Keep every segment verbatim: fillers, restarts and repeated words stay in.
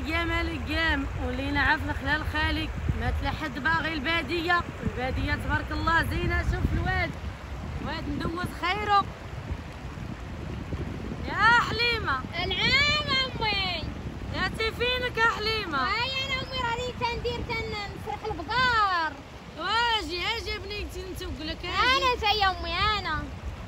القيام القيام ولينا عفن خلال خالق ما تلا حد باغي الباديه. الباديه تبارك الله زينه. شوف الواد الواد ندوز خيره يا حليمه. العام امي ياتي فينك يا حليمه؟ هاي انا امي راني تندير تنسرح البقار. واجي اجي بنيتي نسوق لك. انا جايه امي انا.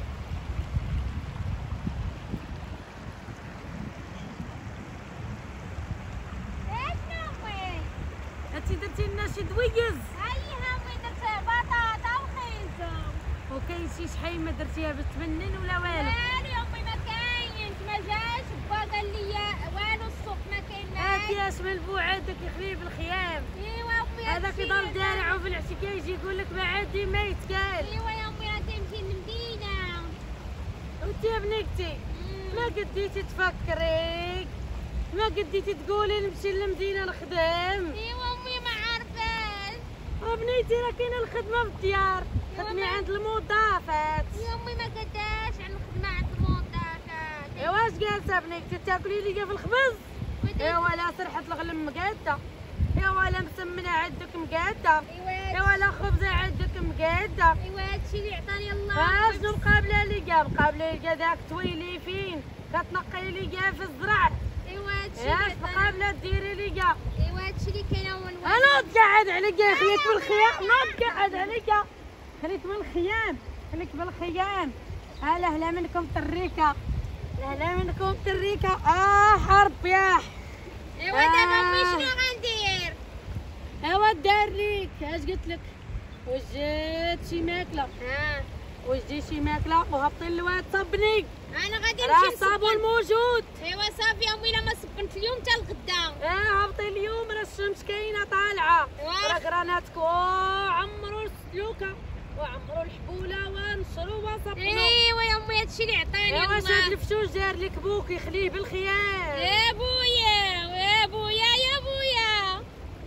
انتي درتي لنا شي دويز. هاي امي درت بطاطا وخيزو. وكاين شي شحال ما درتيها بالتمنن ولا والو؟ والو يا امي ما كاينش ما جاش با قال لي والو السوق ما كاين ما. هاكي اش من بوعدك يخليه بالخيام. ايوا امي هذاك يضل دارع وفي العشي كيجي يقول لك ما عادي ما يتقال. ايوا يا امي راه تمشي للمدينه. وانت يا بنيتي ما قديتي تفكري ما قديتي تقولي نمشي للمدينه نخدم. ايوا امي ما عرفاش. وبنيتي راه كاينه الخدمه في الديار خدمي عند المضافات. يا امي ما قداش عن الخدمه عند الموظفات. ايوا واش جالسه بنيتي تاكلي لي في الخبز؟ ايوا لا سرحه الغلم مقاده. ايوا لا مسمنه عندك مقاده. ايوا لا خبزه عندك مقاده. ايوا هادشي اللي عطاني الله. شنو مقابله لي كاع مقابله لي كاع داك تويلي فين كتنقي لي كاع في الزرع. ايوا هادشي ياك مقابله ديري لي كاع. ايوا هادشي اللي كاين هو الوالد. انا نقعد عليك يا خليك بالخيام. نقعد عليك خليك بالخيام خليك بالخيام. هلا هلا منكم تريكه هلا منكم تريكه. اه حرب ياه. ايوا دابا امي شنو غندير؟ ايوا دار ليك اش قلت لك. واش جات شي ماكله؟ ها واش جي شي ماكله وهبطي الواد صبني. انا غادي راه نمشي الصابون موجود. ايوا صافي امي الا ما صبنت اليوم حتى الغدا. اه هبطي اليوم راه الشمس كاينه طالعه. راه كراناتك وعمروا السلوكه وعمروا الحبوله ونشروا وصبنوا. ايوا يا امي هادشي اللي عطاني الله. ايوا شاد الفشوش دار لك بوك يخليه بالخيار. يا بويا يا بويا يا بويا.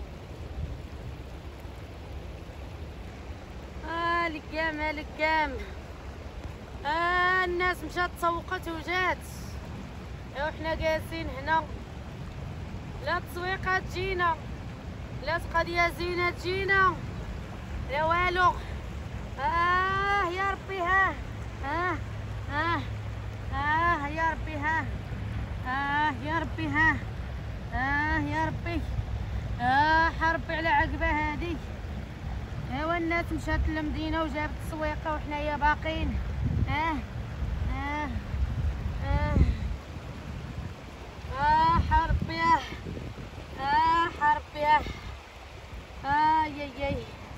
اه لكام لكام. آه الناس مشات تسوقت وجات. ايوا حنا جالسين هنا لا تسويقه تجينا لا قضيه زينه تجينا لا والو. اه يا ربي ها اه اه اه يا ربي ها اه يا ربي ها اه يا ربي اه حربي على عقبه هادي. ايوا الناس مشات للمدينه وجابت السويقه وحنايا باقين. اه اه اه اه حرب ياه اه حرب ياه اه ياي ياي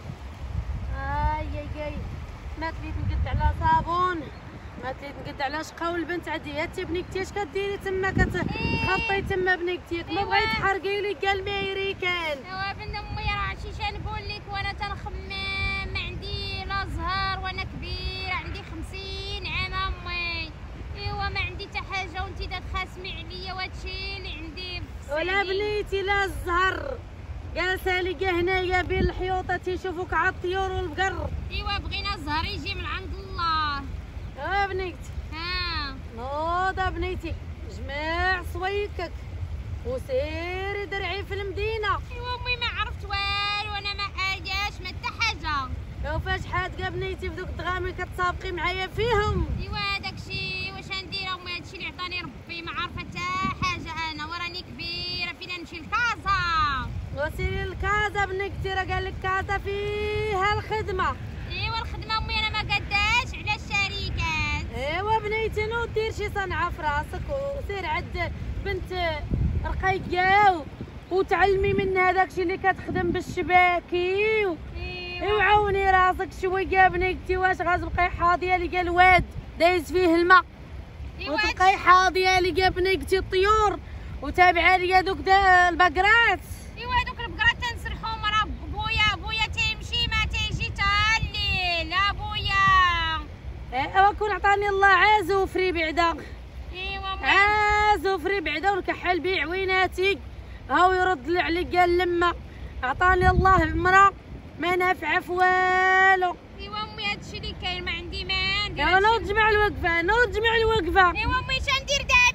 اه ياي ياي. ما تريد نقد على صابون ما تريد نقد على شقاو البنت عندي. هاتي بنيكتي اش كديري تما كتخطي تما بنيكتيك ما بغيت تحرقي لي كاع الميريكان. ايوا بنت امي راه شي شنقول لك وانا تنخمم ما عندي لا زهر وانا كبير عندي خمسين عام امي. ايوا ما عندي حتى حاجه وانتي تخاسمي عليا وهادشي اللي عندي. ولا بنيتي لا الزهر جالسه لي هنايا بين الحيوطه تيشوفوك على الطيور والبقر. ايوا بغينا الزهر يجي من عند الله. اه بنيتي ها نوضه بنيتي جمع صويكك وسيري درعي في المدينه. ايوا امي ما عرفت والو انا ما حاجاش ما حتى حاجه. لو فاش حادقه بنيتي في دوك الدغامي كتسابقي معايا فيهم. ايوا داكشي واش ندير امي هادشي اللي عطاني ربي ما عارفه حتى حاجه انا وراني كبيره فينا نمشي لكازا. وسيري لكازا بنيتي راه قال لك كازا فيها الخدمه. ايوا الخدمه امي انا ما قداش على الشركات. ايوا بنيتي نوض دير شي صنعه في راسك وسير عند بنت رقيه وتعلمي من هذاك الشيء اللي كتخدم بالشباكي و... ايوا عاوني راسك شويه بنيتي. واش غتبقاي حاضيه لي الواد دايز فيه الماء وتبقاي حاضيه لي بنيتي الطيور وتابعه لي دوك البقرات. ايوا دوك البقرات تنسرحهم راه بويا بويا تيمشي ما تيجي تا الليل. لا بويا ايوا كون عطاني الله عازو فري بعدا. ايوا عازو فري بعدا ونكحل بيه عويناتي هاو يرد عليك قال لما عطاني الله عمره ما نافعه في والو. ايوا امي هادشي اللي كاين ما عندي ما ندير. ايوا نوض جمع الوقفه نوض جمع الوقفه. ايوا امي شندير دابا؟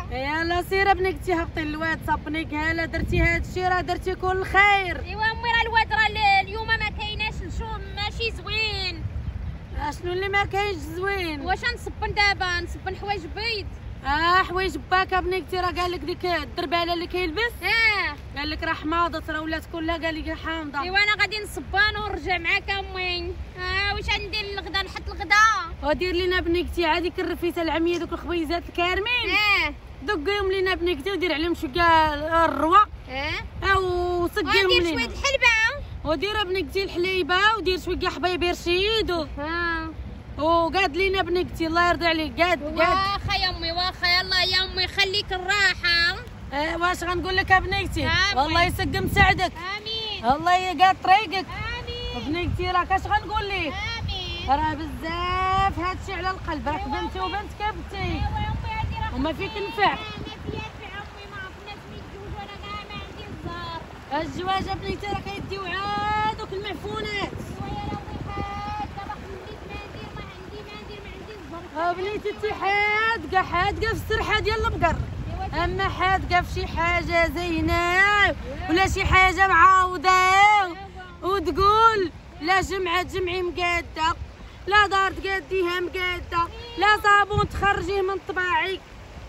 يلا سير بنكتي هبطي الواد صبنيك هلا درتي هادشي راه درتي كل خير. ايوا امي راه الواد راه اليوم ما كايناش نشوف ماشي زوين. اشنو اللي ما كاينش زوين؟ واش نصبن دابا نصبن حوايج بيض؟ اه حوايج باكا بنيتي راه قال لك ديك الدرباله اللي كيلبس اه قال لك راه حماضت راه ولات كلها قال لي حامضه. ايوا انا غادي نصبان ونرجع معاك امي. اه واش غندير للغدا نحط الغدا؟ ودير لينا بنيتي عادي الرفيسه العميه دوك الخبيزات الكارمين اه دقيهم لينا بنيتي ودير عليهم شويه الروه اه وسقيهم ودير لينا شويه الحلبه ودير بنيتي الحليبه ودير شويه حبايب رشيد و... ها وقاد لينا بنيتي الله يرضي عليك قاد قاد واخا يا امي واخا يلا يا امي خليك الراحه. اه واش غنقول لك بنيتي آمين. والله يسقم سعدك امين الله يقاد طريقك امين بنيتي راك اش غنقول لك امين. راه بزاف هادشي على القلب راك بنتي وبنتك بنتي ايوا يا امي هادي راه وما فيك نفع. ما فيها نفع امي ما عرفناش نتزوجوا انا كاع ما عندي الزهر. الزواج بنيتي راه كيديو عاد دوك المعفونات. ايوا يا امي حاد دابا خليت ما ندير ما عندي ما ندير ما عندي الزهر. ها بنيتي انت حادقه حادقه في السرحه ديال البقر اما حادقه في شي حاجه زينه ولا شي حاجه معاوضه وتقول لا جمعه تجمعي مقاده لا دار تقاديها مقاده لا صابون تخرجيه من طباعك.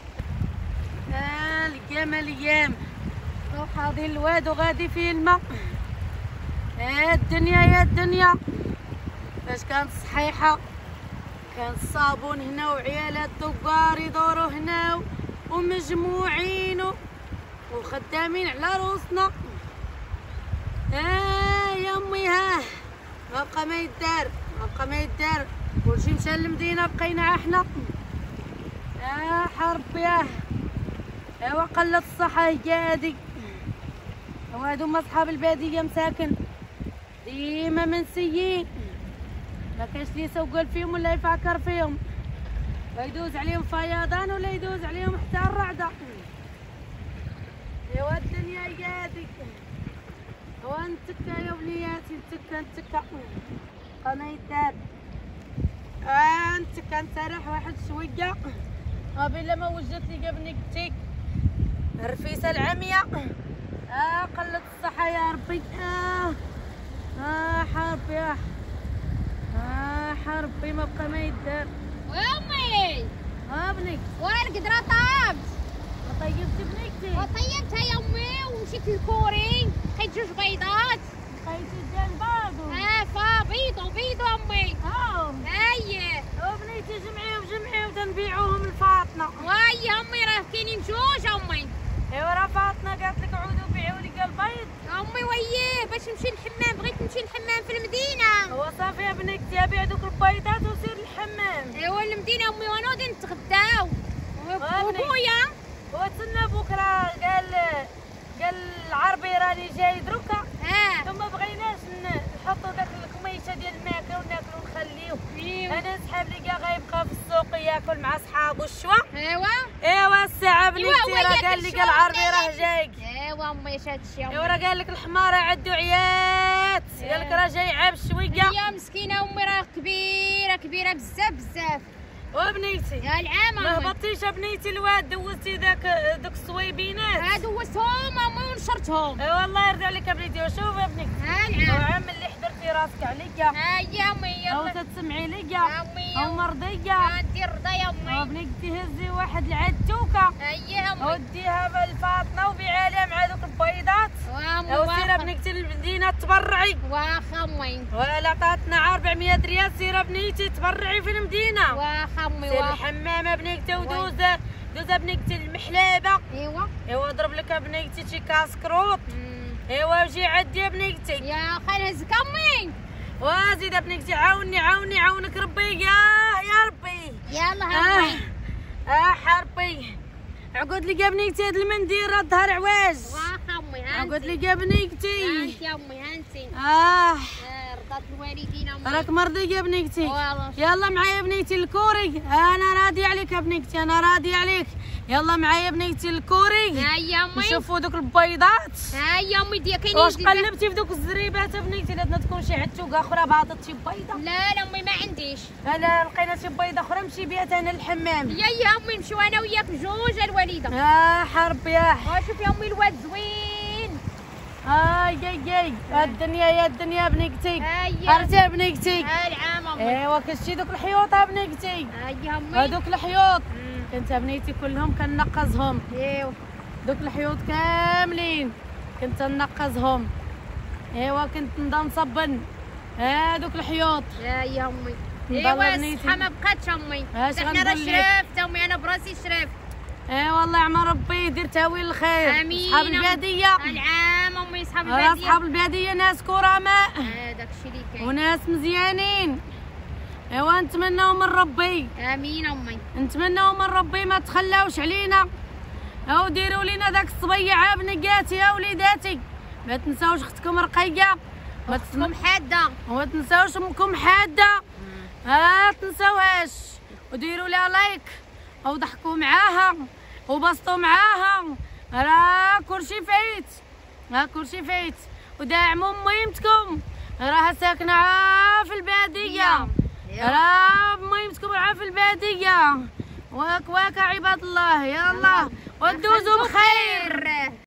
آه الايام الايام وحاضي الواد وغادي في الماء. يا الدنيا يا الدنيا فاش كانت صحيحه كان الصابون هنا وعيالات الدكار يدوروا هنا ومجموعين وخدامين على روسنا. اه يا امي ها ما بقى ما يدار ما بقى ما يدار كلشي مشى للمدينه بقينا احنا. اه حرب ياه ايوا قلت الصحه هادي وهادو هما صحاب الباديه مساكن ديما منسيين ما كاينش اللي يسوقل فيهم ولا يفكر فيهم ويدوز عليهم فيضان ولا يدوز عليهم حتى الرعده. ايوا الدنيا هي هادي ونتكا يا ولياتي نتكا نتكا بقى ما يدار. اه نتكا نسرح واحد شويه قبيله ما وجدت لي بنيتي الرفيسه العمية. اه قلت الصحه يا ربي. اه اه حرب ياه اه حربي ما بقى ما يدار. يا امي ها بنيك ورا القدره طابت. طيبتي بنيكتي وطيبتها يا امي ومشيت للكوري لقيت جوج بيضات. لقيتي ديال بارضو اه فا بيضو بيضو امي. ها اييه وبنيتي جمعيهم جمعيهم تنبيعوهم لفاطمه. واي امي راه كاينين جوج امي. ايوا راه فاطمه قالت لك عودوا بيعوا لي البيض. امي وييه باش نمشي للحمام بغيت نمشي للحمام في المدينه. هو صافي يا بنيتي بيع دوك البيضات وسير للحمام. ايوا المدينه امي وانا غادي نتغداو وبويا وتسنى بكره قال قال العربي راني جاي دروكا اه ثم بغيناش نحطوا داك الكميشه ديال الماكله وناكلو ونخليوه. ايوا انا سحاب لي كاع غيبقى في السوق ياكل مع صحابو الشوا. ايوا ايوا الساعه بنيتي إيوا هو راه ياكل قال لي شوا قال العربي ولا راه جايك. ايوا امي اش هادشي امي. ايوا راه قال لك الحمار عندو عيات قال لك راه جاي عاب شويه. يا مسكينه امي راه كبيره كبيره بزاف بزاف. وبنيتي يا العام ما امي هبطتيش بنيتي الواد دوزتي داك دوك الصويبينات. ها دوزتهم امي ونشرتهم. ايوا الله يرضي عليك بنيتي وشوف يا بنيتي ها العام وعم اللي حضرتي راسك عليا ها يا امي او يلا تتسمعي ليا يا امي او مرضيه ها ندير رضا يا امي. وبنيتي هزي واحد العتوكه اييه امي وديها بالفاطمه وبيعها لها مع دوك البيضات. وامي او سيره واخا بنيتي للمدينه تبرعي واخا امي ولا عطاتنا أربعمية ريال سيره بنيتي تبرعي في المدينه. واخا امي سير واخا. الحمامه بنيتي ودوز دوز بنيتي المحلابه. ايوا ايوا ضرب لك بنيتي شي كاسكروط. ايوا جي عدي بنيتي يا خال هزك امي. وزيد بنيتي عاوني عاوني عاونك ربي يا يا ربي. يلا اه امي اه حربي عقد لي يا بنيتي هاد المنديل راه الظهر عواج. واخا امي ها عقد لي يا بنيتي انت يا امي ها انت اه رضا صلاة الوالدين امي. راك مرضيه بنيتي؟ والله. يلا معايا بنيتي الكوري، انا راضيه عليك يا بنيتي، انا راضيه عليك. يلا معايا بنيتي الكوري. ها هي امي. نشوفوا دوك البيضات. ها هي امي ديال كاينين. واش قلبتي في دوك الزريبات بنيتي؟ لا تكون شي عتوقه اخرى بهضت شي بيضه. لا لا امي ما عنديش. انا لقينا شي بيضه اخرى نمشي بها انا للحمام. هي هي امي نمشيو انا وياك بجوج الوالده. اه حرب يا شوفي امي الواد زوين. هاي جاي جاي الدنيا يا الدنيا بنيتي. هاي عرفتي بنيتي؟ ها العام امي. ايوا كتشي دوك الحيوط بنيتي. هاي امي. هادوك الحيوط كنت بنيتي كلهم كنقزهم. ايوا دوك الحيوط كاملين كنت نقزهم. ايوا كنت نبدا نصبن هادوك الحيوط. ها هي امي. نضل ايوا بنيتي. الصحه ما بقاتش امي. اش حنا راه غنقول لك؟ شرفت امي، انا براسي شرفت. اي والله يعمر ربي يدير تاويل الخير. امين. صحاب الباديه العام امي صحاب راه الباديه. صحاب الباديه ناس كرماء هذاك الشيء اللي كاين. وناس مزيانين. ايوا نتمناو من ربي، امين امي. نتمناو من ربي ما تخلاوش علينا، او ديروا لينا داك الصبيعه بنقاتي يا وليداتي. ما تنساوش اختكم رقيه، ما اختكم حاده، وما تنساوش امكم حاده، ما تنساوهاش، وديروا لها لايك او ضحكوا معاها وبسطوا معاها، راه كلشي فايت، راه كلشي فايت. وداعموا ميمتكم راها ساكنه في الباديه، راه ميمتكم راه في الباديه. واك واك عباد الله، يلا ودوزوا بخير.